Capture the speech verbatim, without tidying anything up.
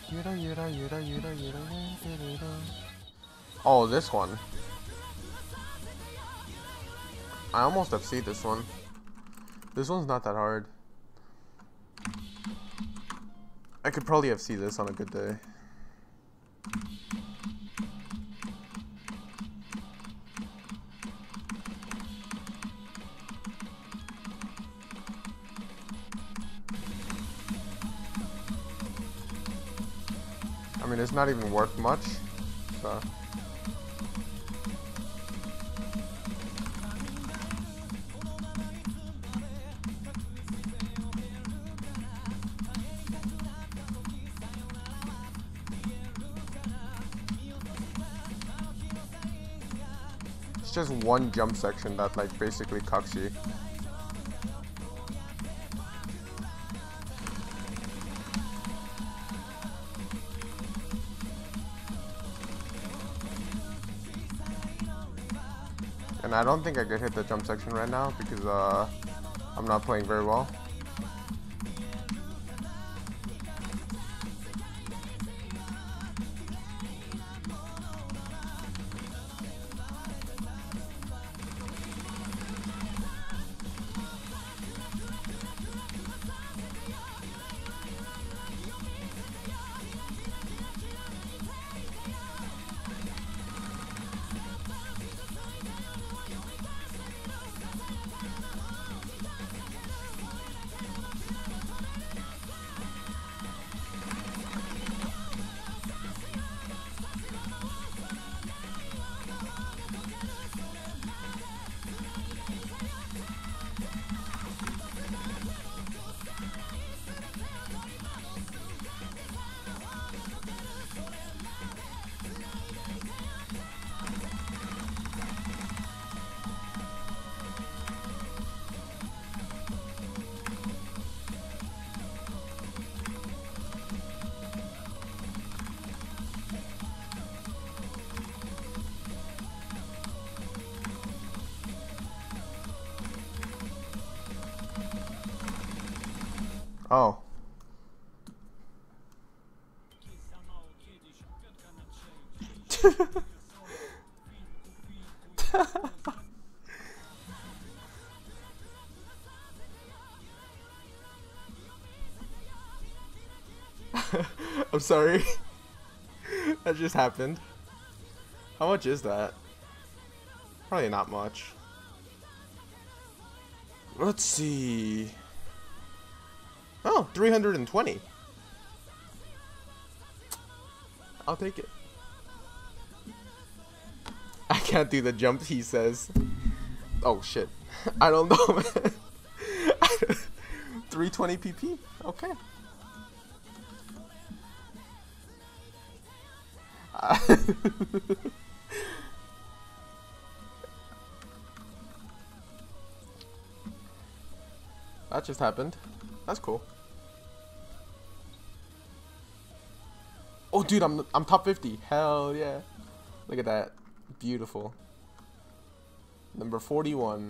Oh, this one. I almost F C'd this one. This one's not that hard. I could probably F C this on a good day. I mean, it's not even worth much, so. It's just one jump section that like basically cucks you. And I don't think I could hit the jump section right now because uh, I'm not playing very well. Oh. I'm sorry. That just happened. How much is that? Probably not much. Let's see. Oh, three hundred twenty. I'll take it. I can't do the jump, he says. Oh shit. I don't know, man. three twenty P P? Okay. Uh, that just happened. That's cool. Oh, dude, I'm I'm top fifty. Hell yeah! Look at that, beautiful. Number forty-one.